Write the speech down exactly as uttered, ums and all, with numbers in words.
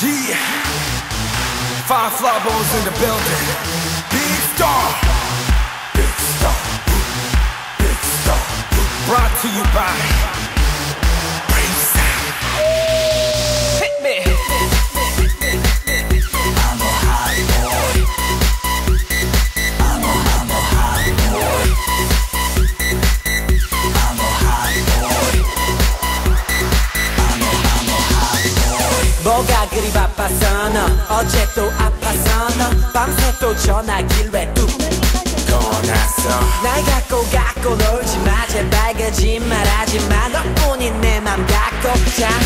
Yeah, five flowers in the building. Big star, big star, big star. Brought to you by Brave Sound. Hit me. I'm a high boy. I'm a, I'm a high boy. I'm a high boy. I'm a, I'm a high boy. 뭐가 그리 바빴어 너 어제 또 아팠어 너 밤새 또 전화길 왜뚝 꺼놨어. 날 갖고 갖고 놀지마 제발 거짓말하지마 너뿐인 내 맘 갖고 자